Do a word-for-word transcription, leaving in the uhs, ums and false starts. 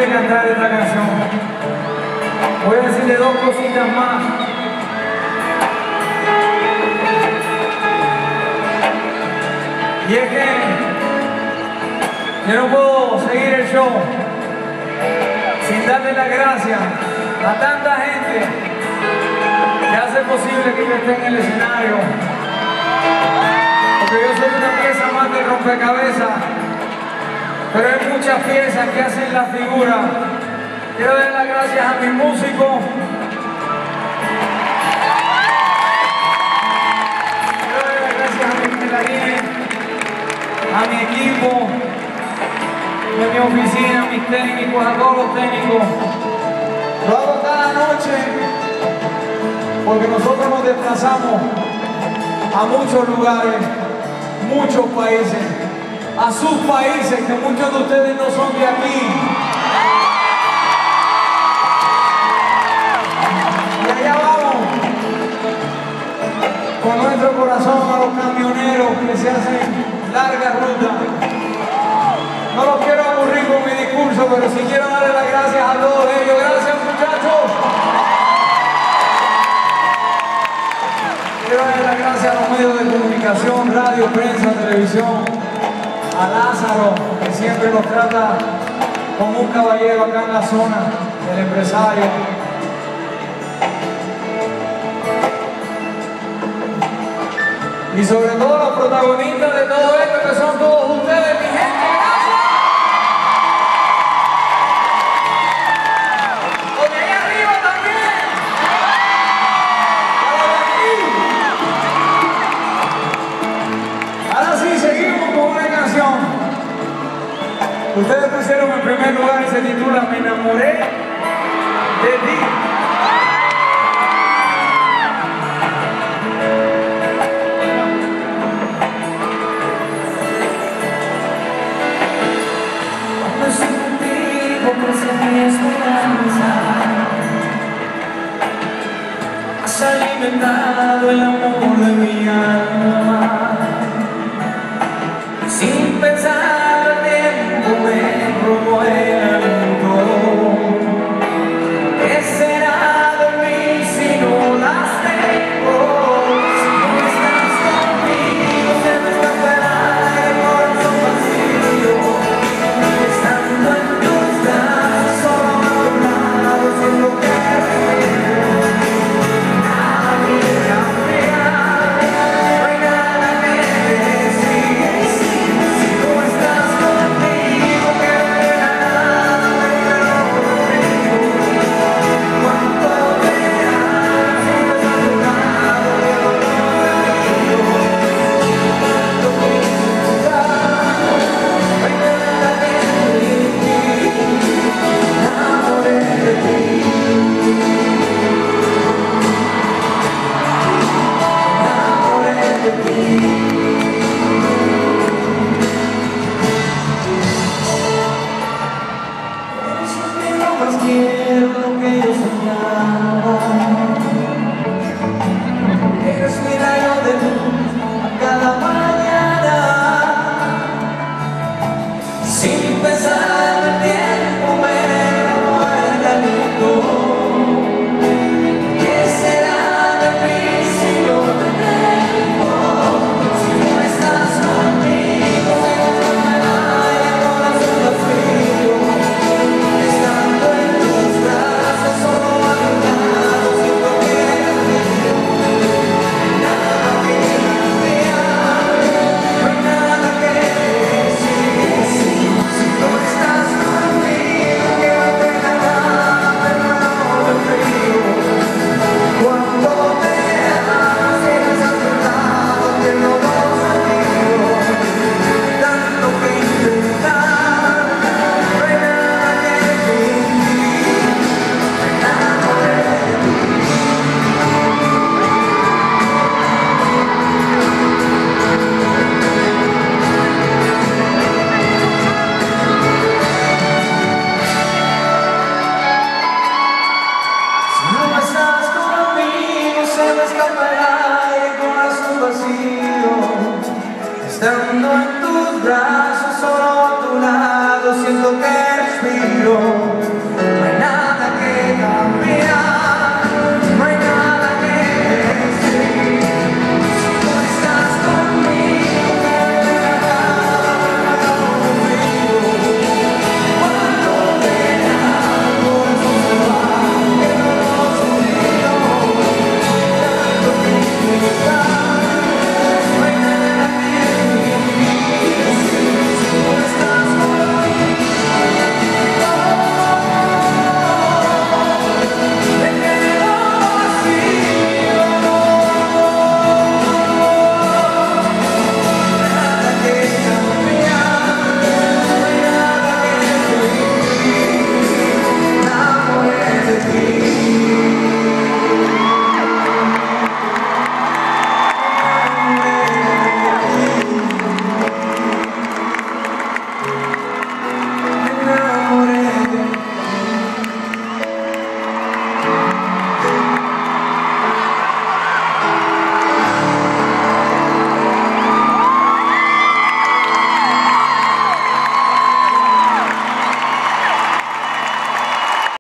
de cantar esta canción. Voy a decirle dos cositas más. Y es que yo no puedo seguir el show sin darle las gracias a tanta gente que hace posible que yo esté en el escenario. Porque yo soy una pieza más de rompecabezas, pero hay muchas piezas que hacen la figura. Quiero dar las gracias a mis músicos. Quiero dar las gracias a mis bailarines, a mi equipo, de mi oficina, a mis técnicos, a todos los técnicos. Lo hago cada noche porque nosotros nos desplazamos a muchos lugares, muchos países, a sus países, que muchos de ustedes no son de aquí. Y allá vamos, con nuestro corazón, a los camioneros que se hacen largas rutas. No los quiero aburrir con mi discurso, pero sí quiero darle las gracias a todos ellos. Gracias, muchachos. Quiero darle las gracias a los medios de comunicación, radio, prensa, televisión, a Lázaro, que siempre nos trata como un caballero acá en la zona, el empresario. Y sobre todo los protagonistas de todo esto, que son todos ustedes, mi gente. Los de ahí arriba también. Ahora sí, seguimos con una canción. Ustedes pusieron en primer lugar y se titula Me enamoré de ti. Has alimentado el amor de mi alma. Sin pensar el tiempo me robó el aliento. ¿Qué será de mí si no las tengo? Si no estás conmigo se me escapará el corazón vacío. Estando en tus brazos solo a tu lado siento que quiero lo que yo soñaba. Eres mi rayo de luz a cada mañana. Sin pensar el tiempo me robó el aliento. ¿Qué será de mí si no te tengo? Si no estás conmigo me enfermará el corazón vacío. Estando en tus brazos solo a tu lado siento que nada que cambiar, no hay nada que decir. Si no estás conmigo quiero regalar de nuevo el frío. Cuando me amas llegas a tu lado pierdo los amigos. Tanto que intentar, no hay nada que decir. Si no estás conmigo se me escapará el corazón vacío. Estando en tus brazos solo a tu lado siento que